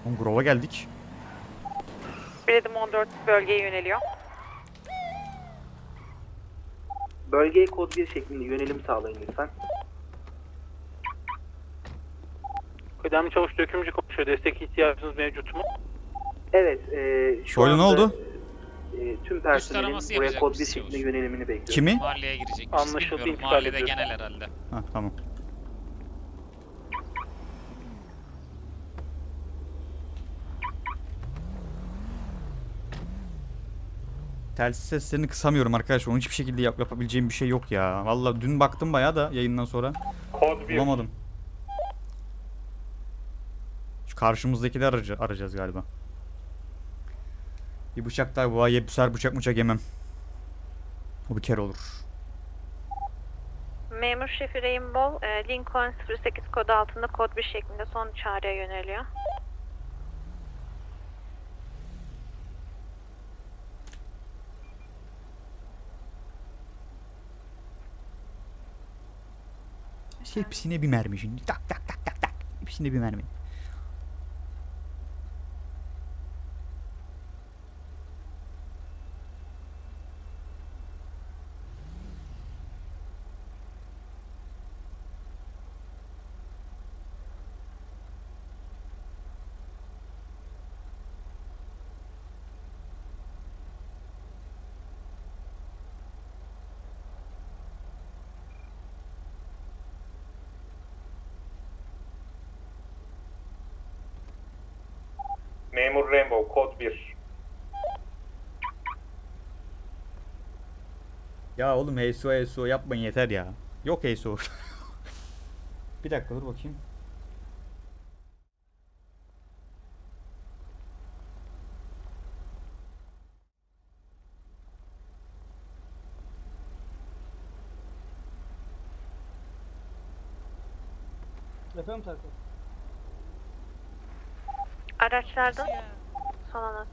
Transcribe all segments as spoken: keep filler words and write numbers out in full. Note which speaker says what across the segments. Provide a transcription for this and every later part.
Speaker 1: Grove'a geldik.
Speaker 2: Biledim on dört bölgeye yöneliyor.
Speaker 3: Bölgeye kod bir şeklinde yönelim sağlayın lütfen.
Speaker 4: Kıdemli çavuş dökümcü konuşuyor. Destek ihtiyacınız mevcut mu?
Speaker 3: Evet, e, şu
Speaker 1: Soylu ne
Speaker 3: anda
Speaker 1: oldu?
Speaker 3: e, tüm personelin
Speaker 5: araması
Speaker 3: buraya kod bir
Speaker 5: yapacakmış
Speaker 3: şeklinde
Speaker 5: çavuş.
Speaker 3: yönelimini bekliyoruz.
Speaker 1: Kimi?
Speaker 5: Mahalleye girecekmiş.
Speaker 4: Anlaşıldı,
Speaker 5: Bilmiyorum.
Speaker 4: intikal
Speaker 5: Mahallede
Speaker 4: ediyorum.
Speaker 5: genel herhalde.
Speaker 1: Ha tamam. Telsiz seslerini kısamıyorum arkadaşlar. Onun hiçbir şekilde yap yapabileceğim bir şey yok ya. Vallahi dün baktım bayağı da yayından sonra.
Speaker 4: Kod bir.
Speaker 1: Bulamadım. Şu karşımızdakileri araca arayacağız galiba. Bir bıçak daha bu ay bu sefer bıçak bıçak yemem. O bir kere olur.
Speaker 2: Memur şefi Rainbow, e, Lincoln sıfır sekiz kodu altında kod bir şeklinde son çağrıya yöneliyor.
Speaker 1: Hepsine bir mermi şimdi. Tak tak tak tak tak. Hepsine bir mermi.
Speaker 4: Memur Rainbow kod bir.
Speaker 1: Ya oğlum H S O H S O yapmayın yeter ya. Yok H S O. Bir dakika dur bakayım.
Speaker 6: Efendim Serkan?
Speaker 2: Araçlardan son anlat.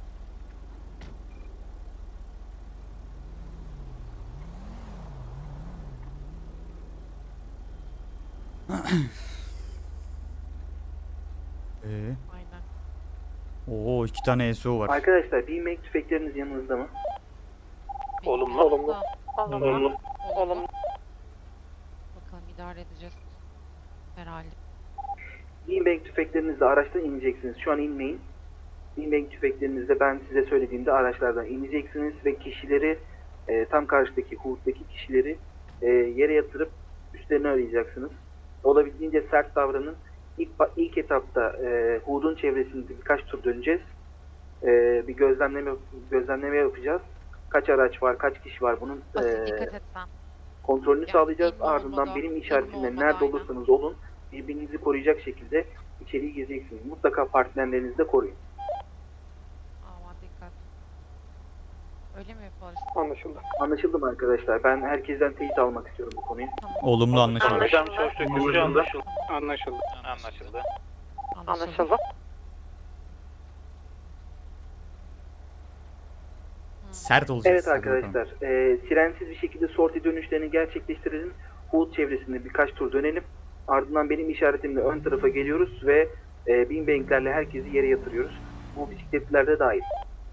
Speaker 1: Ee,
Speaker 5: Aynen.
Speaker 1: Oo iki tane H S O var.
Speaker 3: Arkadaşlar, beanbag tüfekleriniz yanınızda mı?
Speaker 4: Olumlu. Olumlu.
Speaker 2: Olumlu.
Speaker 5: Olumlu. Bakalım idare edeceğiz. Herhalde.
Speaker 3: Beanbag tüfeklerinizle araçtan ineceksiniz. Şu an inmeyin. Beanbag tüfeklerinizle ben size söylediğimde araçlardan ineceksiniz ve kişileri e, tam karşıdaki Hood'daki kişileri e, yere yatırıp üstlerini arayacaksınız. Olabildiğince sert davranın. İlk, ilk etapta e, Hood'un çevresinde birkaç tur döneceğiz. E, bir gözlemleme gözlemleme yapacağız. Kaç araç var, kaç kişi var bunun
Speaker 5: Basit
Speaker 3: e,
Speaker 5: dikkat etsen.
Speaker 3: kontrolünü
Speaker 5: Yani
Speaker 3: sağlayacağız.
Speaker 5: bilme
Speaker 3: Ardından
Speaker 5: olmadan,
Speaker 3: benim
Speaker 5: bilme
Speaker 3: işaretimle
Speaker 5: olmadan
Speaker 3: nerede
Speaker 5: aynen.
Speaker 3: olursanız olun birbirinizi koruyacak şekilde içeriği gezeceksiniz. Mutlaka partnerlerinizi de koruyun.
Speaker 5: Aman dikkat. Öyle mi yapalım?
Speaker 4: Anlaşıldı.
Speaker 3: Anlaşıldı mı arkadaşlar? Ben herkesten teyit almak istiyorum bu konuyu.
Speaker 5: Tamam.
Speaker 1: Olumlu anlaşıldı.
Speaker 4: Kıdemli çavuş dökümcü anlaşıldı. Anlaşıldı. Anlaşıldı.
Speaker 2: Anlaşıldı.
Speaker 1: Sert olacak.
Speaker 3: Evet arkadaşlar, e, sirensiz bir şekilde sorti dönüşlerini gerçekleştirelim. Hood çevresinde birkaç tur dönelim. Ardından benim işaretimle ön tarafa geliyoruz ve e, beanbag'lerle herkesi yere yatırıyoruz. Bu bisikletliler de dahil.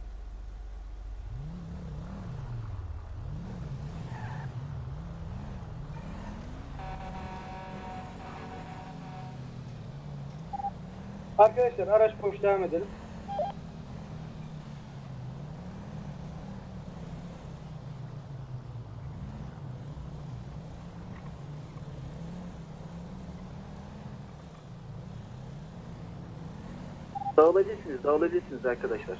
Speaker 6: Arkadaşlar araç boş, devam edelim.
Speaker 3: Dağılabilirsiniz, dağılabilirsiniz arkadaşlar.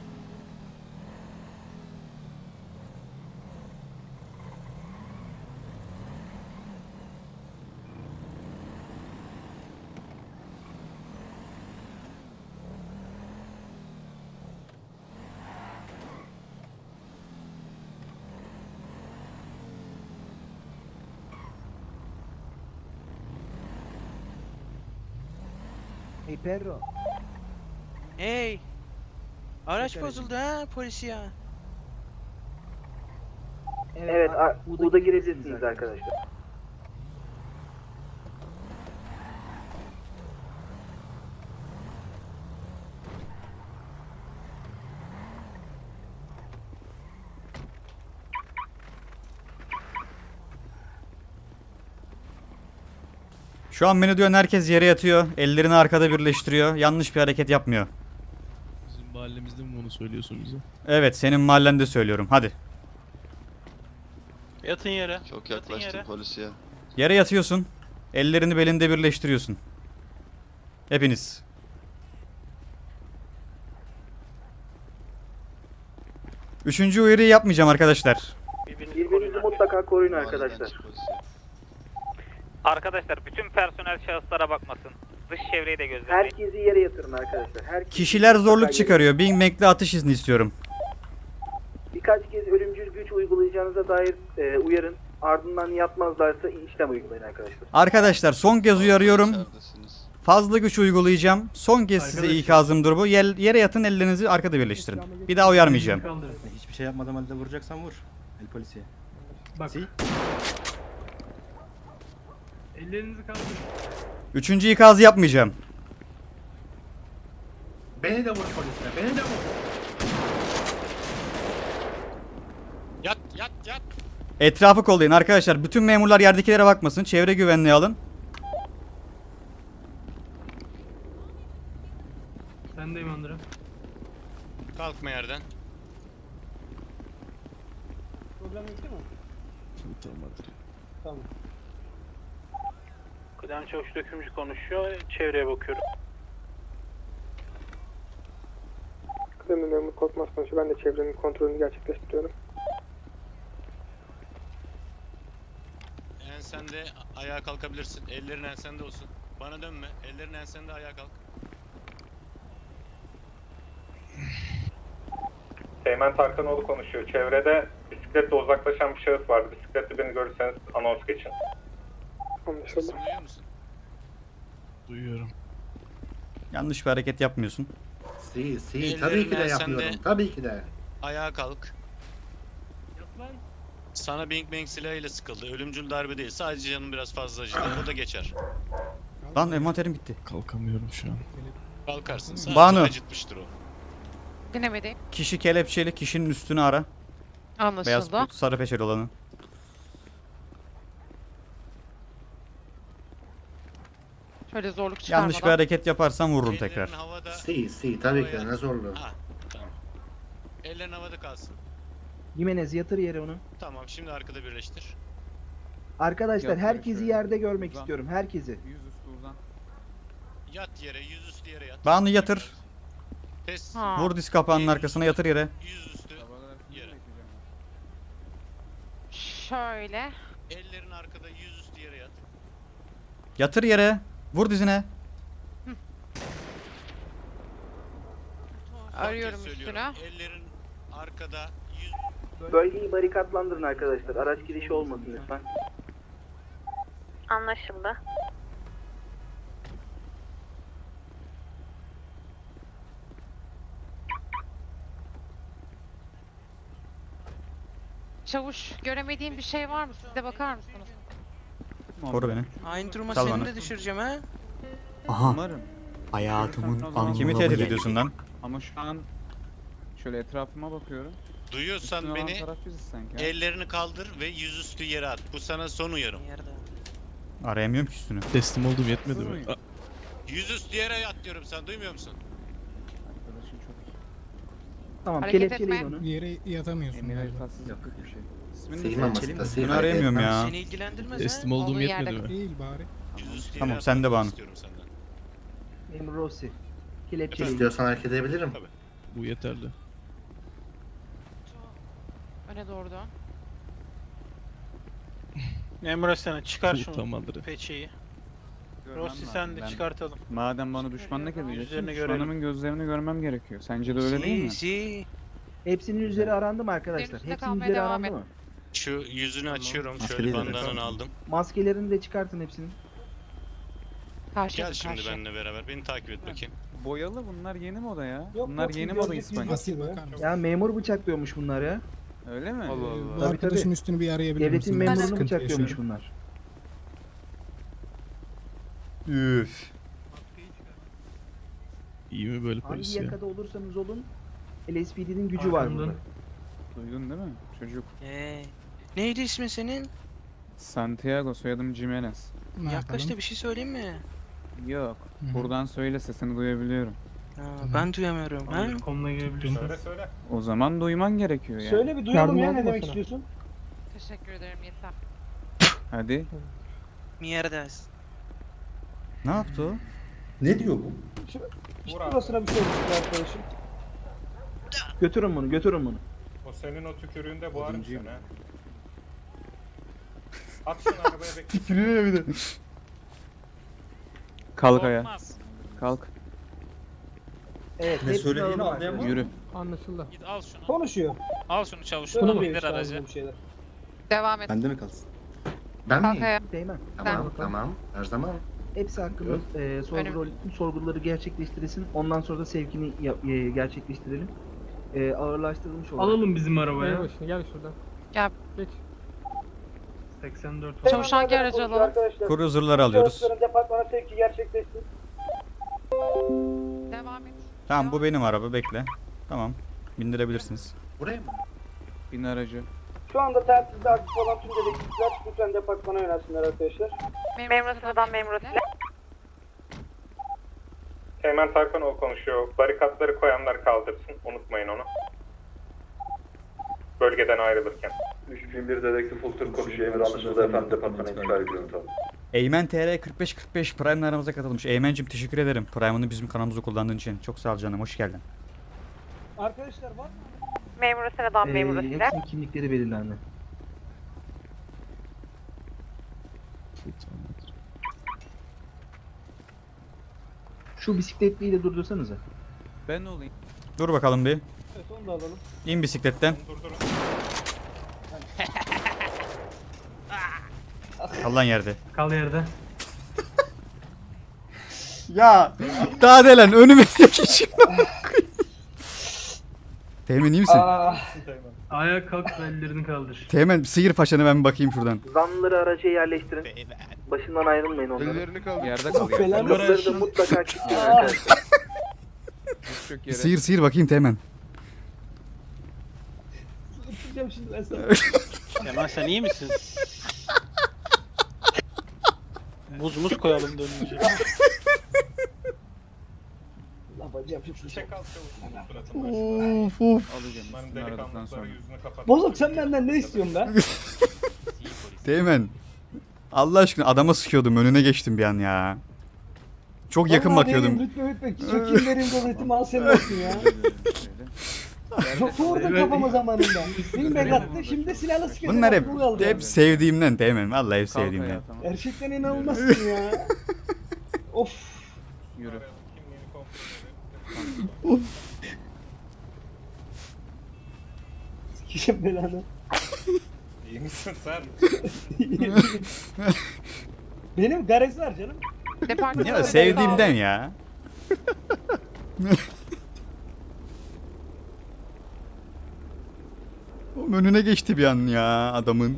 Speaker 7: Hey perro.
Speaker 8: Hey! Araç bozuldu ha polis ya.
Speaker 3: Evet,
Speaker 7: a-
Speaker 3: Hood'a girebilirsiniz arkadaşlar.
Speaker 1: Şu an beni duyan herkes yere yatıyor. Ellerini arkada birleştiriyor. Yanlış bir hareket yapmıyor.
Speaker 7: Bizim mahallemizde mi bunu söylüyorsun bize?
Speaker 1: Evet, senin mahallende söylüyorum. Hadi.
Speaker 4: Yatın yere.
Speaker 9: Çok
Speaker 4: Yatın
Speaker 9: yaklaştım
Speaker 4: yere.
Speaker 9: polisiye.
Speaker 1: Yere yatıyorsun. Ellerini belinde birleştiriyorsun. Hepiniz. Üçüncü uyarıyı yapmayacağım arkadaşlar.
Speaker 4: Birbirinizi
Speaker 3: Birbirinizi
Speaker 4: koruyun arkadaşlar.
Speaker 3: mutlaka koruyun
Speaker 9: Mahalleden
Speaker 3: arkadaşlar.
Speaker 9: çık polisiye.
Speaker 4: Arkadaşlar bütün personel şahıslara bakmasın. Dış çevreyi de gözlemeyin.
Speaker 3: Herkesi yere yatırın arkadaşlar. Herkesi
Speaker 1: Kişiler
Speaker 3: mutlaka
Speaker 1: zorluk
Speaker 3: yere-
Speaker 1: çıkarıyor. Bing Mac'le atış izni istiyorum.
Speaker 3: Birkaç kez ölümcül güç uygulayacağınıza dair e, uyarın. Ardından yapmazlarsa işlem uygulayın arkadaşlar.
Speaker 1: Arkadaşlar son kez uyarıyorum.
Speaker 9: İçeridesiniz.
Speaker 1: Fazla güç uygulayacağım. Son kez size ikazımdır bu. Yel- yere yatın, ellerinizi arkada birleştirin. Bir daha uyarmayacağım.
Speaker 10: Hiçbir şey yapmadan halde vuracaksan vur. El polisiye.
Speaker 6: Bak.
Speaker 10: Si.
Speaker 6: Ellerinizi kaldırın.
Speaker 1: Üçüncü ikazı yapmayacağım.
Speaker 10: Beni de vur polisine. Beni de vur.
Speaker 7: Yat yat yat.
Speaker 1: Etrafı kollayın arkadaşlar. Bütün memurlar yerdekilere bakmasın. Çevre güvenliği alın.
Speaker 6: Sendeyim Andra.
Speaker 7: Kalkma yerden.
Speaker 6: Problem yok değil mi?
Speaker 7: Tamamdır.
Speaker 6: Tamam.
Speaker 4: Kıdem çavuş dökümcü konuşuyor. Çevreye bakıyorum.
Speaker 6: Kıdemli memur Korkmaz konuşuyor. Ben de çevrenin kontrolünü gerçekleştiriyorum.
Speaker 7: Ensende ayağa kalkabilirsin. Ellerin ensende olsun. Bana dönme. Ellerin ensende, ayağa kalk.
Speaker 11: Teğmen Tarkanoğlu konuşuyor. Çevrede bisikletle uzaklaşan bir şahıs vardı. Bisikletle beni görürseniz anons geçin.
Speaker 6: Anlaşıldı.
Speaker 7: Sesimi duyuyor musun? Duyuyorum.
Speaker 1: Yanlış bir hareket yapmıyorsun.
Speaker 10: Si si.
Speaker 7: Ellerin
Speaker 10: Tabii ki de
Speaker 7: ensende.
Speaker 10: yapıyorum. Tabii ki de.
Speaker 7: Ayağa kalk. Sana Bing Bang silahıyla sıkıldı. Ölümcül darbe değil. Sadece canın biraz fazla acıdı. O da geçer.
Speaker 1: Lan envanterim bitti.
Speaker 7: Kalkamıyorum şu an. Kalkarsın. Sadece
Speaker 1: Banu.
Speaker 7: acıtmıştır o.
Speaker 5: Dinlemedim.
Speaker 1: Kişi kelepçeli, kişinin üstünü ara. Beyaz
Speaker 5: Anlaşıldı.
Speaker 1: sarı peçeli olanı.
Speaker 5: Şöyle zorluk çıkarmadan.
Speaker 1: Yanlış bir hareket yaparsan vururum
Speaker 7: Ellerin
Speaker 1: tekrar.
Speaker 7: havada.
Speaker 10: Si si. Tabii ki de. Ne zorluğu.
Speaker 7: Ha, tamam. Ellerin havada kalsın.
Speaker 6: Jimenez yatır yere onu.
Speaker 7: Tamam, şimdi arkada birleştir.
Speaker 6: Arkadaşlar herkesi yerde görmek istiyorum. Herkesi.
Speaker 7: Yat yere, yüzüstü yere yat.
Speaker 1: Banu yatır.
Speaker 7: Test.
Speaker 5: Ha.
Speaker 1: Vur diz kapağının arkasına, yatır yere.
Speaker 7: Yüzüstü yere.
Speaker 5: Şöyle.
Speaker 7: Ellerin arkada, yüzüstü yere yat.
Speaker 1: Yatır yere. Vur dizine.
Speaker 7: Son
Speaker 5: Arıyorum
Speaker 7: kez
Speaker 5: üstüne.
Speaker 7: söylüyorum. Ellerin arkada, yüz...
Speaker 3: Bölgeyi barikatlandırın arkadaşlar. Araç girişi olmasın lütfen.
Speaker 2: Anlaşıldı.
Speaker 5: Çavuş, göremediğim bir şey var mı? Siz de bakar mısınız?
Speaker 1: Koru beni.
Speaker 8: Aynı duruma
Speaker 1: Sal
Speaker 8: seni
Speaker 1: bana.
Speaker 8: de düşüreceğim ha.
Speaker 12: Aha. Hayatımın anlamı.
Speaker 1: Kimi tehdit ediyorsun lan?
Speaker 11: Ama şu an şöyle etrafıma bakıyorum.
Speaker 7: Duyuyorsan beni,
Speaker 11: sanki.
Speaker 7: ellerini kaldır ve yüzüstü yere at. Bu sana son uyarım.
Speaker 8: Yerde.
Speaker 1: Arayamıyorum ki üstünü.
Speaker 7: Teslim oldum, yetmedi mi? Yüzüstü yere yat diyorum, sen duymuyor musun?
Speaker 6: Tamam
Speaker 5: Hareket
Speaker 6: kelepçeleyin
Speaker 5: etme.
Speaker 6: onu.
Speaker 11: Yere yatamıyorsun. Yok bir şey.
Speaker 10: Si maması da si.
Speaker 1: Bunu arayamıyorum ya.
Speaker 8: Seni ilgilendirmez
Speaker 7: Teslim
Speaker 8: ha.
Speaker 7: olduğum
Speaker 5: Olduğu
Speaker 7: yetmedi
Speaker 5: yerde-
Speaker 7: mi?
Speaker 11: Değil bari.
Speaker 7: Yüzüstü
Speaker 1: Tamam,
Speaker 7: yere
Speaker 1: sen de
Speaker 7: atmanı
Speaker 1: Banu.
Speaker 7: istiyorum senden.
Speaker 6: Memur Rossi. Kelepçeleyin.
Speaker 10: İstiyorsan hareket edebilirim.
Speaker 7: Bu yeterli.
Speaker 5: Öne doğru dön.
Speaker 4: Memur Asena çıkar şunu.
Speaker 7: Tamamdır.
Speaker 4: Peçeyi. Rossi sen de çıkartalım.
Speaker 11: Madem bana düşmanlık
Speaker 4: Yüzlerini
Speaker 11: edeceksin,
Speaker 4: görelim.
Speaker 11: düşmanımın gözlerini görmem gerekiyor. Sence de öyle değil mi?
Speaker 8: Si si.
Speaker 6: Hepsinin üzeri arandı mı arkadaşlar?
Speaker 5: Üstünde
Speaker 6: Hepsinin
Speaker 5: kalmaya
Speaker 6: üzeri
Speaker 5: devam
Speaker 6: arandı
Speaker 5: et.
Speaker 6: mı?
Speaker 7: Şu yüzünü açıyorum,
Speaker 10: Maske
Speaker 7: şöyle
Speaker 10: değil de
Speaker 7: bandananı
Speaker 10: tamam.
Speaker 7: aldım.
Speaker 6: Maskelerini de çıkartın hepsinin.
Speaker 5: Karşı
Speaker 7: Gel
Speaker 5: yazın,
Speaker 7: şimdi
Speaker 5: karşı.
Speaker 7: benimle beraber, beni takip et bakayım.
Speaker 11: Boyalı bunlar yeni moda ya.
Speaker 6: Yok,
Speaker 11: bunlar
Speaker 6: yok,
Speaker 11: yeni
Speaker 6: biz
Speaker 11: moda
Speaker 6: gördük, biz
Speaker 11: İspanya.
Speaker 6: Asil Ya memur bıçaklıyormuş bunlar ya.
Speaker 11: Öyle mi?
Speaker 4: Allah Allah.
Speaker 6: Tabii tabii.
Speaker 11: üstünü bir arayabilir
Speaker 6: Devletin
Speaker 5: Ben de
Speaker 6: memurunu
Speaker 5: sıkıntı
Speaker 6: bıçaklıyormuş bunlar.
Speaker 1: Üf.
Speaker 7: İyi mi böyle
Speaker 6: Hangi
Speaker 7: polis ya?
Speaker 6: yakada olursanız olun L S P D'nin gücü var burada.
Speaker 11: Duydun değil mi? Çocuk.
Speaker 8: Ee, neydi ismin senin?
Speaker 11: Santiago, soyadım Jimenez.
Speaker 8: Yaklaş da bir şey söyleyeyim mi?
Speaker 9: Yok. Buradan söyle, sesini duyabiliyorum.
Speaker 8: Ha, ben duyamıyorum. Ha?
Speaker 11: Komuna girebilirsin. Söyle söyle.
Speaker 9: O zaman duyman gerekiyor ya.
Speaker 6: Söyle bir duyalım ya ne demek istiyorsun?
Speaker 5: Teşekkür ederim yeter.
Speaker 9: Hadi.
Speaker 8: Mierdas.
Speaker 1: Ne yaptı o?
Speaker 10: Ne diyor bu?
Speaker 6: İşte burasına bir şey olmuş arkadaşım. Götürün bunu götürün bunu.
Speaker 11: O senin o tükürüğünde boğarım seni ha. At şunu arabaya bekle.
Speaker 1: Tükürüyor bir de.
Speaker 9: Kalk ayağa. Kalk.
Speaker 6: Evet.
Speaker 10: Ne söylediğini anlayamadım.
Speaker 9: Yürü.
Speaker 6: Anlaşıldı.
Speaker 4: Git al şunu.
Speaker 6: Konuşuyor.
Speaker 4: Al şunu çavuş.
Speaker 6: Söylüyor
Speaker 4: İndir
Speaker 6: işte
Speaker 4: aracı.
Speaker 6: ağzına bir şeyler.
Speaker 5: Devam et.
Speaker 10: Bende mi kalsın? Ben
Speaker 5: Kalk
Speaker 10: miyim?
Speaker 5: ayağa.
Speaker 3: Teğmen.
Speaker 10: Tamam tamam. Her zaman.
Speaker 3: Hepsi hakkında e, sorgu, sorguları gerçekleştirilsin. Ondan sonra da sevkini yap- e, gerçekleştirelim. E, ağırlaştırılmış olarak.
Speaker 6: Alalım bizim arabaya. Gel, gel şuradan.
Speaker 5: Gel.
Speaker 6: Geç.
Speaker 11: seksen dört.
Speaker 5: Çavuş hangi aracı alalım?
Speaker 1: Cruiser'ları alıyoruz.
Speaker 6: Departmana sevki gerçekleşsin.
Speaker 5: Devam et.
Speaker 1: Tamam bu benim araba, bekle. Tamam. Bindirebilirsiniz.
Speaker 10: Buraya mı?
Speaker 9: Bin aracı.
Speaker 6: Şu anda telsizde aktif olan tüm dedektifler lütfen departmana yönelsinler arkadaşlar.
Speaker 2: Memur sıradan memur silah.
Speaker 11: Teğmen Tarkanoğlu konuşuyor. Barikatları koyanlar kaldırsın. Unutmayın onu. Bölgeden ayrılırken.
Speaker 13: üç bin bir dedektif Ultur konuşuyor. Emir anlaşıldı efendim, departmana intikal ediyorum tabii.
Speaker 1: Eymen T R kırk beş kırk beş Prime'le aramıza katılmış. Eymen'cim teşekkür ederim. Prime'ını bizim kanalımızda kullandığın için. Çok sağ ol canım, hoş geldin.
Speaker 6: Arkadaşlar var mı?
Speaker 2: Memur sıradan memur
Speaker 3: E,
Speaker 2: silah.
Speaker 3: hepsinin kimlikleri belirlendi. Şu bisikletliyi de durdursanıza.
Speaker 9: Ben olayım.
Speaker 1: Dur bakalım bir.
Speaker 6: Evet onu da alalım.
Speaker 1: İn bisikletten.
Speaker 11: Durdurun.
Speaker 1: Kal lan yerde.
Speaker 6: Kal yerde.
Speaker 1: Ya daha delen önüme geçiyor. Teğmen iyi misin?
Speaker 6: Ayağa kalk ve ellerini kaldır.
Speaker 1: Teğmen sıyır paşanı, ben bir bakayım şuradan.
Speaker 3: Zanlıları araca yerleştirin. Başından ayrılmayın onların.
Speaker 9: Yerde kalıyor.
Speaker 3: Kapıları da mutlaka kilitleyin arkadaşlar.
Speaker 9: Çok
Speaker 1: Bir
Speaker 9: yere.
Speaker 1: sıyır sıyır bakayım Teğmen.
Speaker 6: Tutacağım şimdi ben sana.
Speaker 8: Kemal sen iyi misin? Buz muz koyalım dönünce.
Speaker 6: Allah bacım şimdi.
Speaker 11: Çek al çavuş suratını.
Speaker 1: Of of.
Speaker 9: Alacağım.
Speaker 11: Bunların
Speaker 9: Üstünü aradıktan
Speaker 11: delikanlıkları
Speaker 9: sonra.
Speaker 11: yüzünü kapat.
Speaker 6: Bozuk sen benden ne istiyorsun be?
Speaker 1: Teğmen. Allah aşkına adama sıkıyordum, önüne geçtim bir an ya. Çok yakın
Speaker 6: Vallahi
Speaker 1: bakıyordum.
Speaker 6: değilim, rütbe rütbe çekeyim vereyim devletimi al senin olsun ya. Çok vurdun kafama zamanında. Benim begattı şimdi silahla sıkıyordum.
Speaker 1: Bunlar hep,
Speaker 6: aklıma kaldı.
Speaker 1: hep sevdiğimden Teğmen. Vallahi hep
Speaker 9: Kalk
Speaker 1: sevdiğimden.
Speaker 9: ayağa, tamam.
Speaker 6: Gerçekten inanılmazsın ya. Of.
Speaker 9: Yürü.
Speaker 11: Kimliğini kontrol edelim.
Speaker 6: Sikişim belanı.
Speaker 11: İyi misin sen?
Speaker 6: Benim garaj var canım.
Speaker 5: Departman
Speaker 1: Ya sevdiğimden ya. Oğlum önüne geçti bir an ya adamın.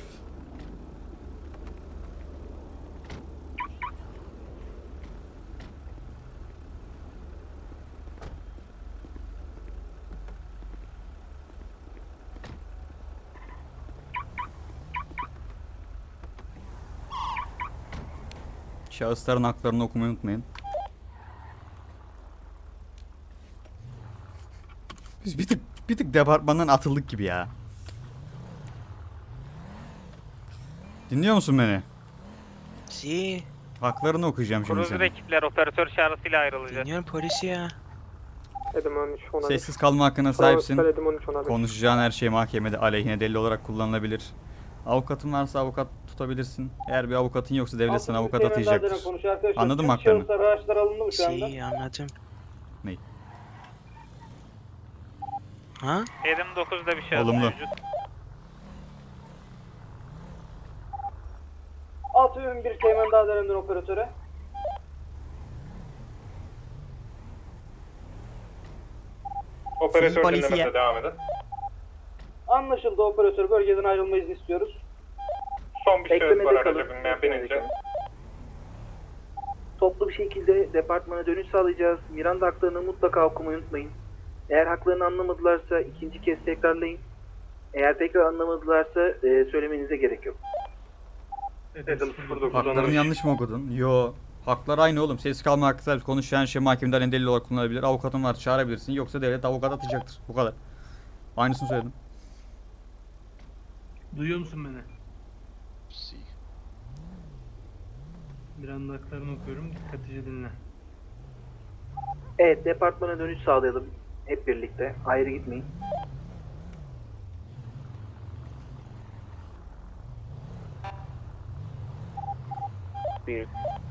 Speaker 1: Şahısların haklarını okumayı unutmayın. Biz bir tık bir tık departmandan atıldık gibi ya. Dinliyor musun beni?
Speaker 8: Si.
Speaker 1: Haklarını okuyacağım şimdi
Speaker 4: Cruiser
Speaker 1: sana.
Speaker 4: ekipler operatör çağrısıyla ayrılacak.
Speaker 8: Dinliyorum polis ya.
Speaker 6: Edim on üç on bir.
Speaker 1: Sessiz kalma hakkına sahipsin.
Speaker 6: Edim on üç on bir.
Speaker 1: Konuşacağın her şey mahkemede aleyhine delil olarak kullanılabilir. Avukatın varsa avukat tutabilirsin. Eğer bir avukatın yoksa devlet sana avukat atayacaktır. Anladın mı haklarını?
Speaker 6: Araçlar alındı mı şu anda?
Speaker 8: Si anladım.
Speaker 1: Ney?
Speaker 8: Ha?
Speaker 4: Edim dokuzda bir şahıs
Speaker 1: Olumlu.
Speaker 4: mevcut.
Speaker 6: altı bin bir Teğmen Dağları'nın operatöre.
Speaker 11: Operatör
Speaker 12: Polisiye.
Speaker 11: dinlemede devam edin.
Speaker 6: Anlaşıldı operatör bölgeden ayrılma izni istiyoruz.
Speaker 11: Son bir şahıs
Speaker 3: Beklemede
Speaker 11: var
Speaker 3: kalın.
Speaker 11: araca binmeyen binince.
Speaker 3: Toplu bir şekilde departmana dönüş sağlayacağız. Miranda haklarını mutlaka okumayı unutmayın. Eğer haklarını anlamadılarsa ikinci kez tekrarlayın. Eğer tekrar anlamadılarsa e, söylemenize gerek yok.
Speaker 1: Haklarını yanlış mı okudun? Yo. Haklar aynı oğlum. Ses kalma hakkı serbest. Konuşan şey mahkemede aleyhine delil olarak kullanılabilir. Avukatın var, çağırabilirsin. Yoksa devlet avukat atacaktır. Bu kadar. Aynısını söyledim.
Speaker 6: Duyuyor musun beni? Bir anda haklarını okuyorum. Dikkatlice dinle.
Speaker 3: Evet, departmana dönüş sağlayalım. Hep birlikte. Ayrı gitmeyin.
Speaker 14: Bir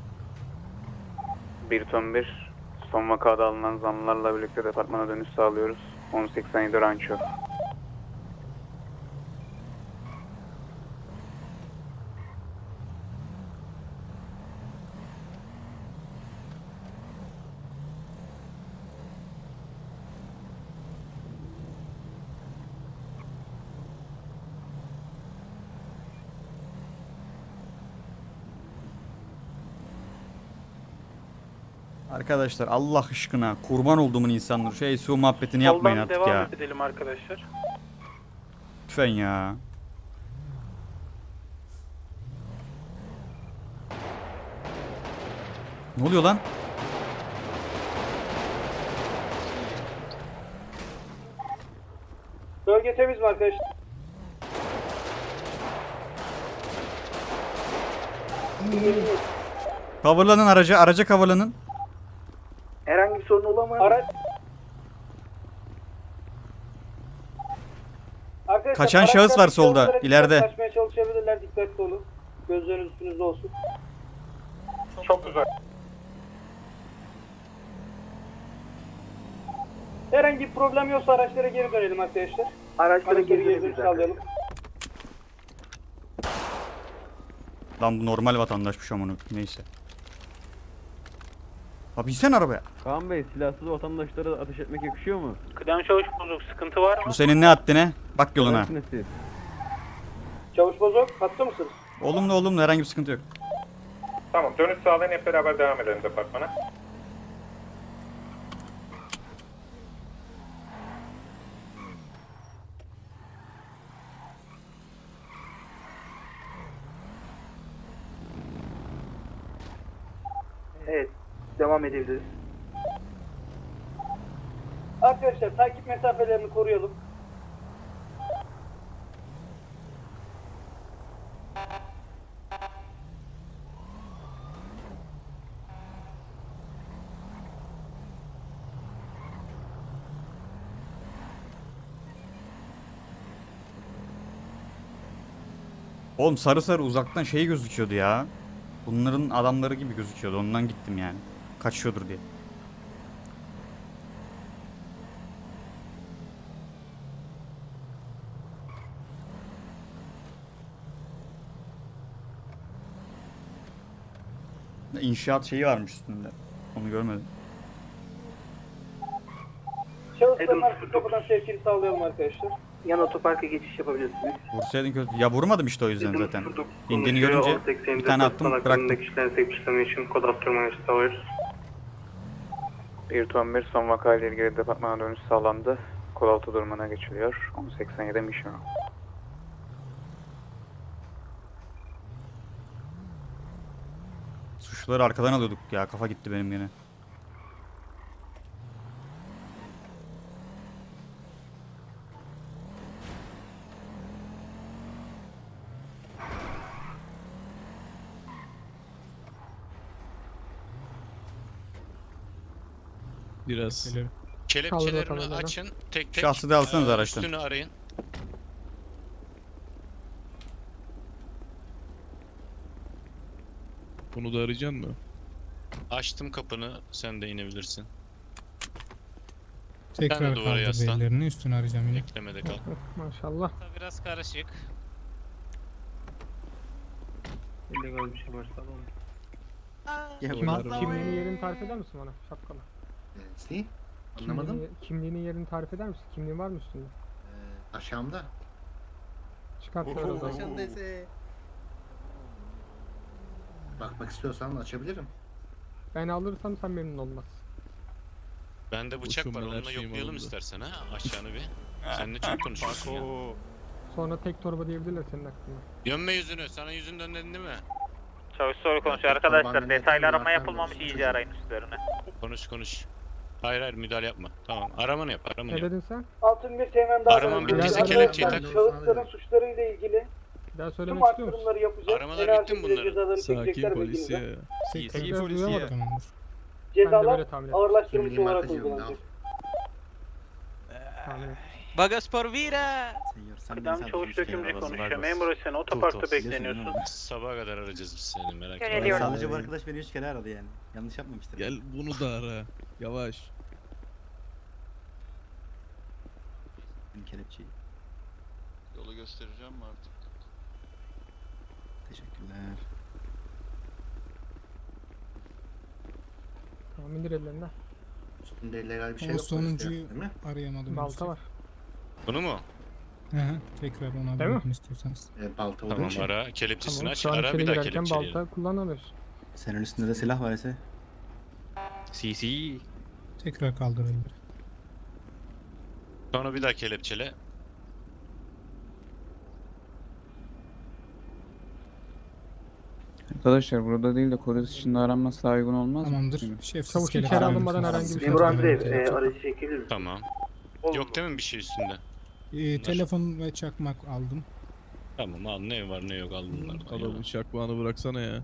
Speaker 14: bir ton bir son vakada alınan zamlarla birlikte departmana dönüş sağlıyoruz. on seksen yedi Rancho.
Speaker 1: Arkadaşlar Allah aşkına kurban olduğumun insanları şu S U muhabbetini yapmayın
Speaker 8: Soldan
Speaker 1: artık
Speaker 8: devam
Speaker 1: ya.
Speaker 8: edelim arkadaşlar.
Speaker 1: Lütfen ya. Ne oluyor lan?
Speaker 6: Bölge temiz mi arkadaşlar?
Speaker 1: Coverlanın araca, araca coverlanın.
Speaker 3: Herhangi bir sorun olamaz.
Speaker 6: Araç... Arkadaşlar,
Speaker 1: Kaçan şahıs var solda,
Speaker 6: yollara
Speaker 1: ileride.
Speaker 6: Kaçmaya çalışabilirler, dikkatli olun. Gözleriniz üstünüzde olsun.
Speaker 11: Çok güzel.
Speaker 6: Herhangi bir problem yoksa araçlara geri dönelim arkadaşlar.
Speaker 3: Araçlara geri
Speaker 6: geri dönüş
Speaker 3: dönebiliriz
Speaker 6: sağlayalım.
Speaker 1: Lan bu normal vatandaşmış amına. Neyse. Abi sen arabaya.
Speaker 9: Kaan Bey, silahsız vatandaşlara ateş etmek yakışıyor mu?
Speaker 8: Kıdem çavuş bozuk, sıkıntı var mı?
Speaker 1: Bu senin ne haddine? Bak yoluna.
Speaker 9: Neresiniz?
Speaker 6: Çavuş bozuk, hatta mısınız?
Speaker 1: Olumlu olumlu herhangi bir sıkıntı yok.
Speaker 11: Tamam, dönüş sağlayın, hep beraber devam edelim departmana.
Speaker 3: Evet, devam edebiliriz.
Speaker 6: Arkadaşlar takip mesafelerini koruyalım.
Speaker 1: Oğlum sarı sarı uzaktan şey gözüküyordu ya. Bunların adamları gibi gözüküyordu. Ondan gittim yani. Kaçıyordur diye. İnşaat şeyi varmış üstünde. Onu görmedim.
Speaker 6: Şahısların arka kapıdan sevkini sağlayalım arkadaşlar.
Speaker 3: Yan otoparka geçiş yapabilirsiniz.
Speaker 1: Vursaydın kötü. Ya vurmadım işte o yüzden zaten. İndiğini görünce bir tane attım bıraktım.
Speaker 14: bir ton bir son vakayla ilgili departmana dönüş sağlandı. Kod altı durumuna geçiliyor. on seksen yedi Mission.
Speaker 1: Suçluları arkadan alıyorduk ya. Kafa gitti benim yine.
Speaker 7: Biraz. Kelepçelerini açın. Tek tek.
Speaker 1: Şahsı da alsanız
Speaker 7: e,
Speaker 1: araçtan.
Speaker 7: Üstünü arayın.
Speaker 15: Bunu da arayacaksın mı?
Speaker 7: Açtım kapını. Sen de inebilirsin.
Speaker 16: Tekrar
Speaker 7: Ben de duvara
Speaker 16: kaldır
Speaker 7: yaslan.
Speaker 16: ellerini, üstüne arayacağım yine.
Speaker 7: Beklemede kal.
Speaker 6: Maşallah.
Speaker 4: Biraz karışık.
Speaker 6: İllegal bir şey varsa alalım.
Speaker 16: Kim-
Speaker 6: Kimliğinin yerini tarif eder misin bana? Şapkalı.
Speaker 10: Ne? Anlamadım.
Speaker 6: Kimliğini, kimliğinin yerini tarif eder misin? Kimliğin var mı üstünde?
Speaker 10: Ee, aşağımda.
Speaker 6: Çıkart
Speaker 10: Oo,
Speaker 6: şöyle.
Speaker 10: aşağındayse. Bakmak istiyorsan açabilirim.
Speaker 6: Ben alırsam sen memnun olmazsın.
Speaker 7: Bende bıçak var.
Speaker 15: Boşum ben, her
Speaker 7: Onunla
Speaker 15: şeyim
Speaker 7: yoklayalım
Speaker 15: alındı.
Speaker 7: istersen ha. Aşağını bir. Seninle çok konuşuyorsun ya.
Speaker 6: Sonra tek torba diyebilirler senin hakkında.
Speaker 7: Dönme yüzünü. Sana yüzün dön dedin değil mi?
Speaker 4: Çavuş soru konuşuyor arkadaşlar. Detaylı arama yapılmamış, iyice arayın üstlerine.
Speaker 7: Konuş konuş. Hayır hayır müdahale yapma. Tamam aramanı yap aramanı
Speaker 6: Ne
Speaker 7: yap.
Speaker 6: dedin sen?
Speaker 3: Altın bir teğmen daha
Speaker 7: Araman
Speaker 3: verdim.
Speaker 7: bittiyse
Speaker 3: Arkadaşlar,
Speaker 7: kelepçeyi tak.
Speaker 3: Şahısların suçlarıyla ilgili
Speaker 6: Bir daha
Speaker 3: tüm
Speaker 6: söylemek istiyor musun?
Speaker 3: arttırımları yapacağız.
Speaker 7: Aramalar
Speaker 3: Genel
Speaker 7: bitti mi
Speaker 3: şekilde
Speaker 7: bunların?
Speaker 3: cezaları
Speaker 16: Sakin
Speaker 3: çekecekler
Speaker 16: polis
Speaker 3: bilginize.
Speaker 16: ya.
Speaker 1: İyi
Speaker 6: Biraz
Speaker 1: polisi ya.
Speaker 6: duyamadım.
Speaker 16: Tamamdır.
Speaker 6: Ben de
Speaker 3: Cezalar
Speaker 6: böyle tahmin ettim.
Speaker 3: ağırlaştırılmış
Speaker 10: Kimliğin
Speaker 3: olarak
Speaker 10: markası yok,
Speaker 3: uygulanacak.
Speaker 6: Tahmin ettim.
Speaker 4: Bagas por vida.
Speaker 8: Kıdem çavuş dökümcü konuşuyor. Memur sen otoparkta bekleniyorsun.
Speaker 7: Sabaha kadar arayacağız biz seni merak etme.
Speaker 2: Yöneliyorum.
Speaker 12: Sadece bu arkadaş beni üç kere aradı yani. Yanlış yapmamıştır.
Speaker 16: Gel bunu da ara. Yavaş.
Speaker 12: Kelepçeyi.
Speaker 13: Yolu göstereceğim mi artık?
Speaker 12: Teşekkürler.
Speaker 6: Tamam indir ellerine.
Speaker 10: Üstünde illegal bir şey
Speaker 16: O
Speaker 10: yok.
Speaker 16: sonuncuyu
Speaker 10: Değil mi?
Speaker 16: arayamadım.
Speaker 6: Balta var.
Speaker 7: Bunu mu?
Speaker 16: Hı hı. Tekrar ona
Speaker 6: Değil mi?
Speaker 16: bakın istiyorsanız.
Speaker 10: E, balta olduğu
Speaker 7: Tamam
Speaker 10: için.
Speaker 7: ara. Kelepçesini
Speaker 6: Tamam
Speaker 7: aç.
Speaker 6: şu an
Speaker 7: Ara
Speaker 6: içeri
Speaker 7: bir daha
Speaker 6: girerken
Speaker 7: kelepçeleyelim.
Speaker 6: balta kullanamıyorsun.
Speaker 12: Senin üstünde de silah var ise.
Speaker 1: C C.
Speaker 16: Tekrar kaldır elleri.
Speaker 7: Sonra bir daha kelepçele.
Speaker 15: Arkadaşlar burada değil de Kodes içinde aranması daha uygun olmaz mı?
Speaker 16: Tamamdır. Şefsiz
Speaker 6: Çavuş
Speaker 16: kelepçe
Speaker 6: içeri
Speaker 16: alın
Speaker 6: alınmadan
Speaker 16: lütfen.
Speaker 6: herhangi bir şey
Speaker 3: Memur Andreev,
Speaker 6: yapmayın.
Speaker 3: e, aracı çekebilir misin?
Speaker 7: Tamam. Yok değil mi bir şey üstünde?
Speaker 16: Ee, telefon ve çakmak aldım.
Speaker 7: Tamam al ne var ne yok al bunlardan.
Speaker 16: Adamın çakmağını bıraksana ya.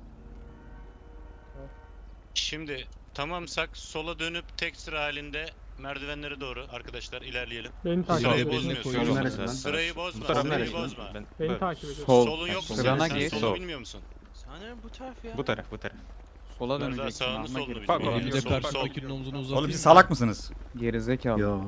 Speaker 7: Şimdi tamamsak sola dönüp tek sıra halinde merdivenlere doğru arkadaşlar ilerleyelim.
Speaker 6: Beni takip
Speaker 7: Sırayı
Speaker 6: ediyorsun.
Speaker 7: bozmuyorsun.
Speaker 12: Solun neresi lan?
Speaker 7: Sırayı bozma,
Speaker 1: Bu taraf
Speaker 7: sırayı
Speaker 1: neresi lan?
Speaker 7: bozma.
Speaker 1: Ben-
Speaker 6: Beni
Speaker 1: böyle.
Speaker 6: takip ediyorsun.
Speaker 15: Sol.
Speaker 7: Solun yok mu?
Speaker 15: Sırana
Speaker 7: Sen
Speaker 15: gir.
Speaker 7: solu
Speaker 1: Sol.
Speaker 7: bilmiyor musun?
Speaker 8: Sanırım bu taraf ya.
Speaker 1: Bu taraf bu taraf.
Speaker 15: Sola
Speaker 7: Biraz daha
Speaker 15: döneceksin.
Speaker 7: sağını
Speaker 15: alma
Speaker 7: solunu
Speaker 15: geri.
Speaker 1: Bak
Speaker 7: bilmiyor.
Speaker 1: oğlum,
Speaker 16: Bir de
Speaker 7: Sol, sol.
Speaker 16: karşıdakinin omzunu uzatayım.
Speaker 1: Oğlum siz salak mısınız?
Speaker 15: Gerizekalı.
Speaker 12: Yo.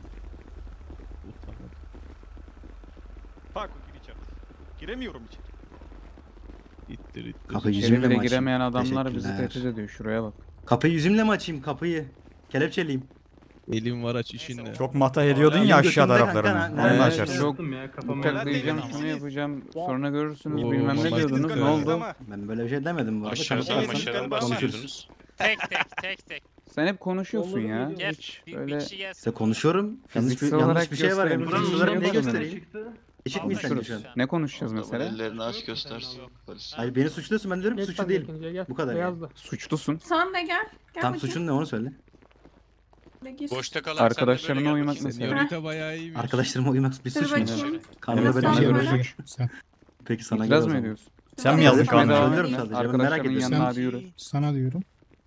Speaker 1: Bak gir içeri. Giremiyorum içeri.
Speaker 16: İttir ittir.
Speaker 12: Kapıyı
Speaker 15: İçeri
Speaker 12: yüzümle mi
Speaker 15: bile
Speaker 12: açayım?
Speaker 15: giremeyen adamlar bizi
Speaker 12: Teşekkürler.
Speaker 15: tehdit ediyor. Şuraya bak.
Speaker 12: Kapıyı yüzümle mi açayım kapıyı? Kelepçeliyim.
Speaker 16: Elim var aç işinle.
Speaker 1: Çok mata ediyordun ya
Speaker 12: Elim
Speaker 1: aşağı
Speaker 12: götümde
Speaker 1: taraflarını.
Speaker 12: kanka,
Speaker 1: Onu
Speaker 12: ha.
Speaker 1: da
Speaker 15: Evet,
Speaker 1: açarsın.
Speaker 15: çok
Speaker 9: ya
Speaker 15: bıçaklayacağım,
Speaker 1: Ulan
Speaker 15: şunu yapacağım. Sonra görürsünüz
Speaker 16: Oo,
Speaker 15: bilmem ne
Speaker 16: vallahi
Speaker 15: diyordunuz. Ne
Speaker 1: kızgınız
Speaker 15: oldu?
Speaker 1: ama.
Speaker 12: Ben böyle bir şey demedim bu arada.
Speaker 7: Aşağıdan
Speaker 12: Kanıtlarsan
Speaker 7: aşağıdan
Speaker 1: konuşuruz.
Speaker 7: bahsediyordunuz.
Speaker 4: Tek tek tek tek.
Speaker 15: Sen hep konuşuyorsun ya.
Speaker 4: Gel.
Speaker 15: Hiç
Speaker 4: Bir, bir
Speaker 15: böyle
Speaker 4: kişi gelsin.
Speaker 12: İşte konuşuyorum. Yanlış bir,
Speaker 15: Fiziksel
Speaker 12: yanlış
Speaker 15: olarak
Speaker 12: bir şey var yani.
Speaker 15: gösterebileceğim
Speaker 12: Fiziksel olarak
Speaker 15: bir
Speaker 12: neyi
Speaker 15: şey yok
Speaker 12: göstereyim? Eşit miyiz sence şu an?
Speaker 15: ne konuşacağız
Speaker 13: O zaman
Speaker 15: mesela?
Speaker 13: ellerini aç göstersin polis.
Speaker 12: Hayır beni suçluyorsun ben diyorum ki
Speaker 6: Geç
Speaker 12: suçlu
Speaker 6: sen
Speaker 12: değil.
Speaker 6: ikinciye gel.
Speaker 12: Bu kadar yani.
Speaker 6: Beyazlı.
Speaker 15: Suçlusun.
Speaker 17: Sen de gel. Gel
Speaker 12: Tam
Speaker 17: bakayım.
Speaker 12: suçun ne onu söyle.
Speaker 17: Gir.
Speaker 7: Boşta kalan
Speaker 15: Arkadaşlarına
Speaker 7: sen de böyle
Speaker 15: uymak
Speaker 7: gel bakayım.
Speaker 15: mesela.
Speaker 16: Senyorita bayağı iyiymiş.
Speaker 12: Arkadaşlarıma uymak bir
Speaker 17: Dur
Speaker 12: suç mu?
Speaker 17: bakayım.
Speaker 12: Kanunda
Speaker 17: Biraz
Speaker 12: böyle
Speaker 17: daha
Speaker 12: bir şey
Speaker 17: böyle.
Speaker 12: var.
Speaker 16: Sen,
Speaker 12: Peki sana
Speaker 15: İtiraz
Speaker 12: göre o
Speaker 15: mı
Speaker 12: zaman.
Speaker 15: ediyorsun?
Speaker 1: Sen mi yazdın
Speaker 12: Konuşmaya
Speaker 1: kanunu?
Speaker 12: devam ediyorum sadece. Ben merak
Speaker 15: Arkadaşlarının
Speaker 12: ediyorum.
Speaker 15: yanına hadi yürü.
Speaker 16: sana diyorum.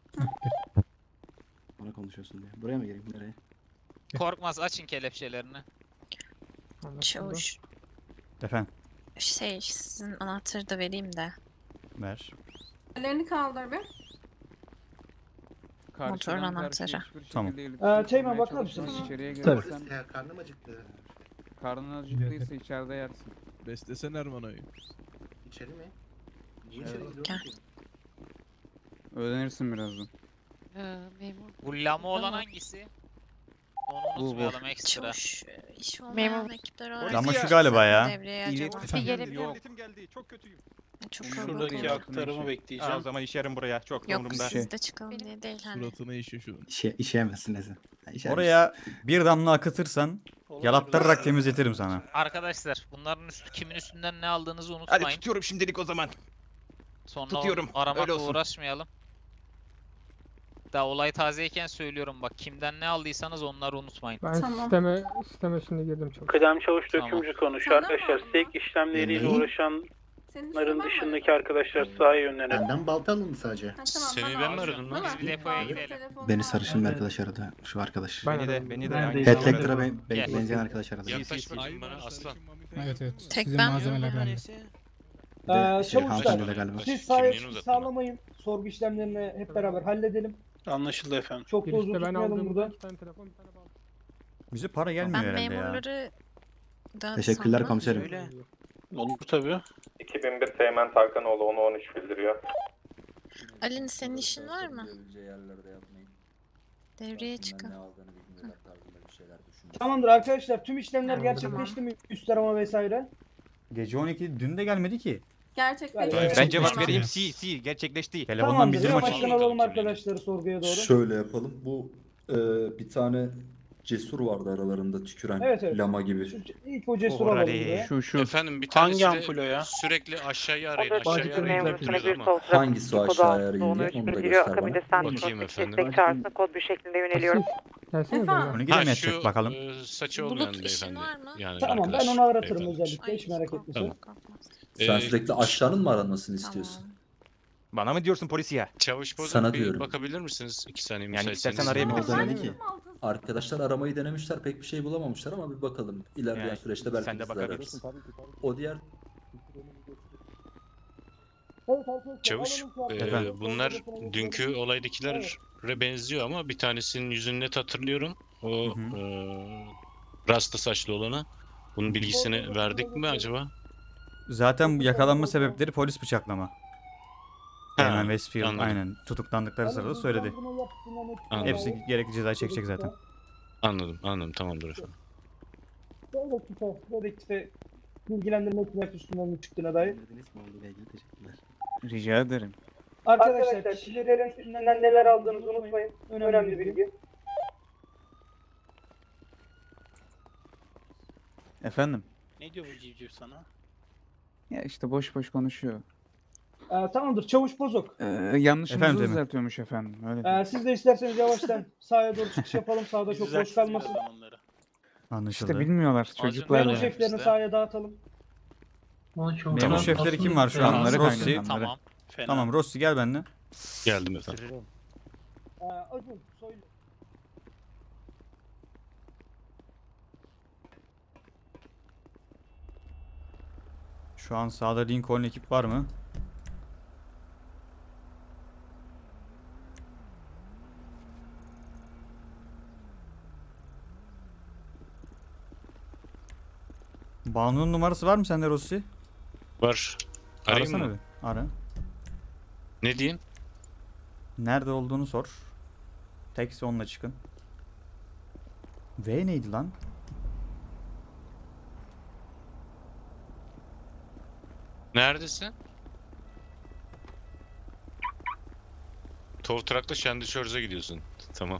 Speaker 12: Bana konuşuyorsun diye. Buraya mı gireyim? Nereye?
Speaker 4: Korkmaz açın kelepçelerini.
Speaker 17: Çavuş.
Speaker 1: Efendim
Speaker 17: Şey sizin anahtarı da vereyim de.
Speaker 1: ver.
Speaker 17: Ellerini kaldır bir.
Speaker 15: Karşıdan
Speaker 17: Motorun
Speaker 15: karşıya
Speaker 17: anahtarı.
Speaker 15: hiçbir
Speaker 1: Tamam.
Speaker 15: şekilde iletişim
Speaker 6: Ee, Teğmen,
Speaker 15: kurmaya
Speaker 6: bakar
Speaker 15: çalışma.
Speaker 6: mısınız?
Speaker 15: İçeriye
Speaker 6: Tabii.
Speaker 15: gelirsen
Speaker 10: Ya karnım acıktı.
Speaker 15: karnın acıktıysa içeride yersin.
Speaker 16: Beslesen Erman'ı.
Speaker 10: İçeri mi? Niye içeri
Speaker 15: Evet.
Speaker 10: gidiyorsun
Speaker 17: Gel.
Speaker 10: ki?
Speaker 15: Öğrenirsin birazdan.
Speaker 5: Ee, memur.
Speaker 4: Bu lama olan
Speaker 5: Tamam.
Speaker 4: hangisi? Onu
Speaker 15: Bu, bu.
Speaker 4: unutmayalım ekstra.
Speaker 17: Çavuş iş olmayan
Speaker 5: Memur.
Speaker 17: ekipler olarak.
Speaker 1: Lama şu
Speaker 17: sen
Speaker 1: galiba ya.
Speaker 17: Devreye acaba.
Speaker 5: Bir gelebilir
Speaker 1: Yok.
Speaker 5: miyim?
Speaker 1: İletim geldi. Çok kötüyüm.
Speaker 17: Çok
Speaker 8: Şuradaki
Speaker 17: kalabalık.
Speaker 8: aktarımı
Speaker 1: Aa,
Speaker 8: bekleyeceğim.
Speaker 1: o zaman işerim buraya. Çok da
Speaker 17: Yok
Speaker 1: umurumda.
Speaker 17: siz de çıkalım diye değil hani.
Speaker 16: Suratına işe şunu.
Speaker 12: İşe, işeyemezsin Ezen. Ya işer
Speaker 1: Oraya bir damla akıtırsan yalattırarak temizletirim sana.
Speaker 4: Arkadaşlar bunların üstü kimin üstünden ne aldığınızı unutmayın.
Speaker 1: Hadi tutuyorum şimdilik o zaman.
Speaker 4: Sonra
Speaker 1: tutuyorum,
Speaker 4: o- aramakla
Speaker 1: öyle olsun.
Speaker 4: uğraşmayalım. Daha olay tazeyken söylüyorum bak kimden ne aldıysanız onları unutmayın.
Speaker 6: Ben
Speaker 17: Tamam.
Speaker 6: sisteme, sisteme şimdi girdim çavuş.
Speaker 8: Kıdem çavuş
Speaker 4: Tamam.
Speaker 8: dökümcü konuşuyor.
Speaker 17: Sana
Speaker 8: Arkadaşlar
Speaker 17: mı?
Speaker 8: sevk işlemleriyle
Speaker 12: Neyi?
Speaker 8: uğraşanların
Speaker 17: Senin üstünden mi
Speaker 8: dışındaki
Speaker 17: aradım?
Speaker 8: arkadaşlar sahaya yönlenelim.
Speaker 10: Benden balta alındı sadece.
Speaker 17: Ha, tamam,
Speaker 7: Seni
Speaker 17: bana
Speaker 7: ben mi
Speaker 17: al.
Speaker 7: aradım lan?
Speaker 17: Bana
Speaker 4: Biz bir depoya
Speaker 17: al.
Speaker 4: gidelim.
Speaker 17: Telefonunu
Speaker 12: Beni
Speaker 17: al.
Speaker 12: sarışın bir arkadaş aradı. Şu arkadaş.
Speaker 6: Ben
Speaker 1: Beni de
Speaker 6: aradım.
Speaker 1: beni de
Speaker 8: Ben
Speaker 1: aynı.
Speaker 8: de
Speaker 12: Head
Speaker 8: Tamam.
Speaker 12: Lecter'a ben, ben,
Speaker 4: Gel.
Speaker 12: benzeyen arkadaş aradı.
Speaker 7: Yaklaş bakayım bana aslan.
Speaker 16: Evet evet.
Speaker 17: Tek
Speaker 16: Sizin
Speaker 17: ben-
Speaker 16: malzemeler bende.
Speaker 12: Bir
Speaker 6: Ee,
Speaker 12: de şey,
Speaker 6: çavuşlar,
Speaker 12: hanımefendi de galiba.
Speaker 6: Siz sahaya
Speaker 7: Kimliğini
Speaker 6: çıkış
Speaker 7: uzat bana.
Speaker 6: sağlamayın. Sorgu işlemlerini hep beraber halledelim.
Speaker 8: Anlaşıldı efendim.
Speaker 6: Çok da uzun
Speaker 5: Girişte ben
Speaker 6: tutmayalım
Speaker 5: aldım.
Speaker 6: burada.
Speaker 5: Bir tane telefon, bir tane bağlı.
Speaker 1: Bize para gelmiyor
Speaker 17: Ben
Speaker 1: herhalde ya.
Speaker 17: memurları da
Speaker 12: Teşekkürler
Speaker 17: sonra-
Speaker 12: komiserim.
Speaker 8: Öyle. Olur tabii.
Speaker 11: iki bin bir Teğmen Tarkanoğlu onu on üç bildiriyor.
Speaker 17: Alin senin işin var mı? Devreye çıkın.
Speaker 6: Tamamdır arkadaşlar. Tüm işlemler
Speaker 17: Tamam.
Speaker 6: gerçekleşti mi? Üst arama vesaire.
Speaker 1: Gece on iki dün de gelmedi ki.
Speaker 17: Gerçekleşti.
Speaker 6: Ben
Speaker 1: Ben cevap
Speaker 17: Tamam.
Speaker 1: vereyim. Si si gerçekleşti. Telefondan
Speaker 6: Tamamdır.
Speaker 1: bildirim
Speaker 6: Yavaştan
Speaker 1: açıldı.
Speaker 6: alalım arkadaşları sorguya doğru.
Speaker 13: Şöyle yapalım. Bu e, bir tane Cesur vardı aralarında tüküren
Speaker 6: Evet, evet.
Speaker 13: lama gibi.
Speaker 6: Şu, ilk o cesur alalım buraya.
Speaker 15: Şu şu.
Speaker 7: Efendim bir
Speaker 8: Hangi
Speaker 7: tanesi
Speaker 8: ampul o ya?
Speaker 7: de sürekli aşağıya arayın,
Speaker 2: Operatör
Speaker 7: aşağıya arayın
Speaker 2: memuru
Speaker 7: diyordu
Speaker 2: bir
Speaker 7: ama.
Speaker 2: sol
Speaker 13: Hangisi o
Speaker 2: trafik
Speaker 13: aşağıya
Speaker 2: kodu
Speaker 13: arayın diye
Speaker 2: altı
Speaker 13: onu da
Speaker 2: bildiriyor.
Speaker 13: göster
Speaker 2: Akabinde
Speaker 13: bana.
Speaker 2: sen
Speaker 7: Bakayım
Speaker 2: destek
Speaker 7: efendim.
Speaker 2: çağrısına kod bir şekilde yöneliyorum.
Speaker 6: Tersine
Speaker 17: Efendim?
Speaker 6: de.
Speaker 1: Bunu
Speaker 7: Ha
Speaker 1: giremeyecek
Speaker 7: şu
Speaker 1: bakalım.
Speaker 7: e, saçı
Speaker 17: Bulut
Speaker 7: olmayan
Speaker 17: işin
Speaker 7: beyefendi.
Speaker 17: var mı?
Speaker 7: Yani
Speaker 6: Tamam, ben
Speaker 7: arkadaş
Speaker 6: onu aratırım
Speaker 7: beyefendi.
Speaker 6: özellikle. Hiç merak etme sen.
Speaker 7: Tamam.
Speaker 13: Sen
Speaker 7: Ee,
Speaker 13: sürekli aşağının mı aranmasını istiyorsun?
Speaker 1: Bana mı diyorsun polisiye?
Speaker 7: Çavuş Bozuk
Speaker 13: Sana
Speaker 7: bir
Speaker 13: diyorum.
Speaker 7: bakabilir misiniz? İki saniye
Speaker 1: Yani
Speaker 7: müsaitseniz.
Speaker 1: istersen
Speaker 13: Ne
Speaker 1: arayabilirsin.
Speaker 13: oldu dedi ki? Arkadaşlar aramayı denemişler, pek bir şey bulamamışlar ama bir bakalım. İlerleyen
Speaker 1: Yani
Speaker 13: süreçte belki
Speaker 1: sen de
Speaker 13: biz de
Speaker 1: bakabilirsin.
Speaker 13: ararız. O diğer
Speaker 6: Evet, arkadaşlar,
Speaker 7: Çavuş,
Speaker 6: alalım şu
Speaker 7: e,
Speaker 6: arkadaşları.
Speaker 7: bunlar
Speaker 6: Sonra
Speaker 7: dünkü olaydakilerle benziyor ama bir tanesinin yüzünü net hatırlıyorum. O
Speaker 1: Hı hı.
Speaker 7: e, rasta saçlı olana. Bunun bilgisini verdik mi acaba?
Speaker 1: Zaten yakalanma sebepleri polis bıçaklama.
Speaker 7: Ha,
Speaker 1: Hemen Westfield
Speaker 7: anladım.
Speaker 1: aynen tutuklandıkları sırada söyledi.
Speaker 7: Anladım.
Speaker 1: Hepsi gerekli cezayı çekecek zaten.
Speaker 7: Anladım, anladım. Tamamdır efendim.
Speaker 6: Dedektife, dedektife bilgilendirmek için üstünden çıktığına dair.
Speaker 12: Dinlediniz mi olduğuyla ilgili teşekkürler.
Speaker 15: Rica ederim.
Speaker 6: Arkadaşlar kişilerin üstünden neler aldığınızı unutmayın. Önemli bilgi.
Speaker 15: Efendim?
Speaker 8: Ne diyor bu civciv sana?
Speaker 15: Ya işte boş boş konuşuyor.
Speaker 6: Ee, tamamdır, Çavuş Bozok.
Speaker 15: Ee, yanlışımızı
Speaker 1: Efendim, Teğmen.
Speaker 15: düzeltiyormuş efendim. Öyle.
Speaker 6: Ee, siz de isterseniz yavaştan sahaya doğru çıkış yapalım. Sahada çok boş kalmasın.
Speaker 1: Anlaşıldı.
Speaker 15: İşte bilmiyorlar çocuklar.
Speaker 6: Memur
Speaker 15: ya.
Speaker 6: şeflerini sahaya dağıtalım.
Speaker 1: Memur şefleri kim var şu an?
Speaker 15: Anları
Speaker 1: Rossi.
Speaker 15: kaynıyor, anları.
Speaker 8: Tamam. Fena.
Speaker 1: Tamam Rossi gel benimle.
Speaker 7: Geldim efendim.
Speaker 6: Ee, Acun, Soylu.
Speaker 1: Şu an sağda Lincoln ekip var mı? Banu'nun numarası var mı sende Rossi?
Speaker 7: Var. Arayayım
Speaker 1: Arasana
Speaker 7: mı?
Speaker 1: bir. Ara.
Speaker 7: Ne diyeyim?
Speaker 1: Nerede olduğunu sor. Teksi onunla çıkın. V neydi lan?
Speaker 7: Neredesin? Tow Truck'la Şendişörz'e gidiyorsun. Tamam.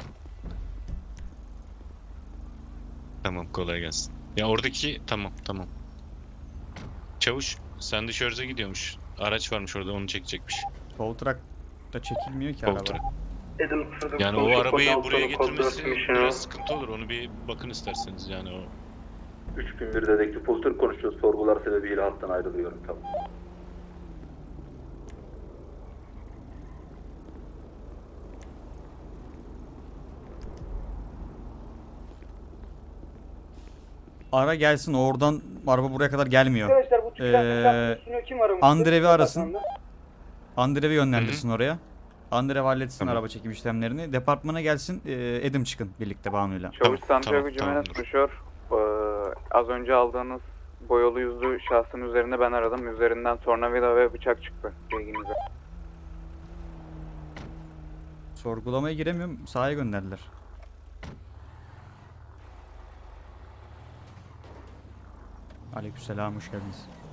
Speaker 7: Tamam, kolay gelsin. Ya oradaki tamam tamam. Çavuş Şendişörz'e gidiyormuş. Araç varmış orada, onu çekecekmiş.
Speaker 1: Tow truck da çekilmiyor ki
Speaker 7: Tow
Speaker 1: araba.
Speaker 7: Truck.
Speaker 3: Adam sıfır
Speaker 7: Yani
Speaker 3: dokuz
Speaker 7: o arabayı
Speaker 3: kod
Speaker 7: buraya
Speaker 3: altı, kod
Speaker 7: getirmesi
Speaker 3: dört mission.
Speaker 7: biraz sıkıntı olur. Onu bir bakın isterseniz yani o.
Speaker 13: üç bin bir dedektif Fultur konuşuyoruz. Sorgular sebebiyle hattan ayrılıyorum. Tamam.
Speaker 1: Ara gelsin oradan araba buraya kadar gelmiyor.
Speaker 6: Arkadaşlar bu tükenler
Speaker 1: Ee,
Speaker 6: üstünü kim aramış?
Speaker 1: Andrev'i arasın. Andrev'i yönlendirsin oraya. Andrev halletsin
Speaker 7: Tamam.
Speaker 1: araba çekim işlemlerini. Departmana gelsin. E, Edim çıkın birlikte Banu'yla.
Speaker 14: Çavuş
Speaker 7: Tamam,
Speaker 14: Santiago
Speaker 7: tamam,
Speaker 14: Jimenez
Speaker 7: tamamdır.
Speaker 14: konuşuyor. Ee, az önce aldığınız boyalı yüzlü şahsın üzerine ben aradım. Üzerinden tornavida ve bıçak çıktı bilginize.
Speaker 1: Sorgulamaya giremiyorum. Sahaya gönderdiler. Aleykümselam, hoş geldiniz.